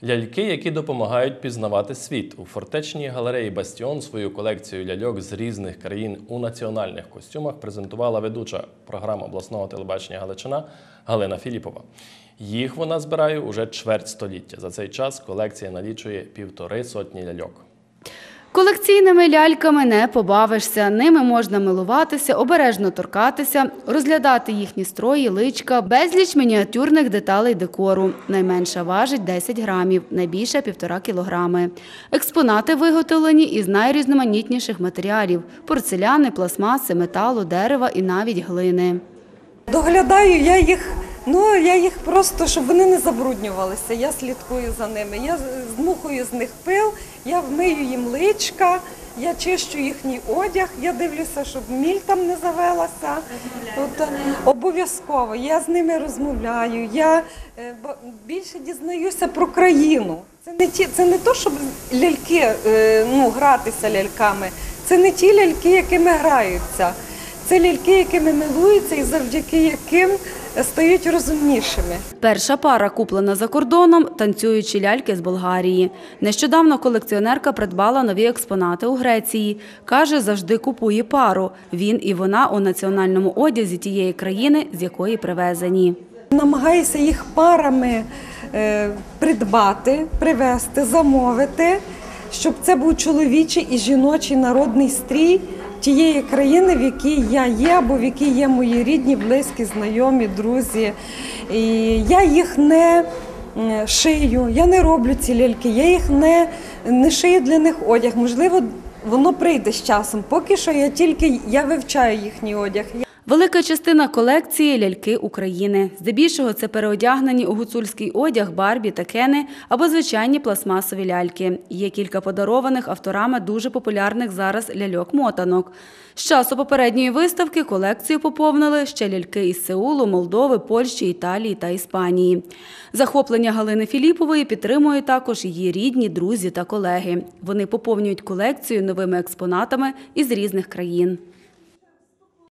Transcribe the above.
Ляльки, які допомагають пізнавати світ. У фортечній галереї «Бастіон» свою колекцію ляльок з різних країн у національних костюмах презентувала ведуча програми обласного телебачення «Галичина» Галина Філіпова. Їх вона збирає уже чверть століття. За цей час колекція налічує 150 ляльок. Колекційними ляльками не побавишся. Ними можна милуватися, обережно торкатися, розглядати їхні строї, личка, безліч мініатюрних деталей декору. Найменша важить 10 грамів, найбільша – 1,5 кілограми. Експонати виготовлені із найрізноманітніших матеріалів – порцеляни, пластмаси, металу, дерева і навіть глини. Доглядаю я їх просто, щоб вони не забруднювалися. Я слідкую за ними, я здмухую з них пил, я вмию їм личка, я чищу їхній одяг, я дивлюся, щоб міль там не завелася. Обов'язково, я з ними розмовляю, я більше дізнаюся про країну. Це не то, щоб ляльки, гратися ляльками, це не ті ляльки, якими граються. Це ляльки, якими милуються і завдяки яким стають розумнішими. Перша пара куплена за кордоном – танцюючі ляльки з Болгарії. Нещодавно колекціонерка придбала нові експонати у Греції. Каже, завжди купує пару. Він і вона у національному одязі тієї країни, з якої привезені. Намагаюся їх парами придбати, привезти, замовити, щоб це був чоловічий і жіночий народний стрій тієї країни, в якій я є, або в якій є мої рідні, близькі, знайомі, друзі. І я їх не шию, я не роблю ці ляльки, я їх не шию для них одяг. Можливо, воно прийде з часом. Поки що я вивчаю їхній одяг. Велика частина колекції – ляльки України. Здебільшого це переодягнені у гуцульський одяг Барбі та Кени або звичайні пластмасові ляльки. Є кілька подарованих авторами дуже популярних зараз ляльок-мотанок. З часу попередньої виставки колекцію поповнили ще ляльки із Сеулу, Молдови, Польщі, Італії та Іспанії. Захоплення Галини Філіпової підтримують також її рідні, друзі та колеги. Вони поповнюють колекцію новими експонатами із різних країн.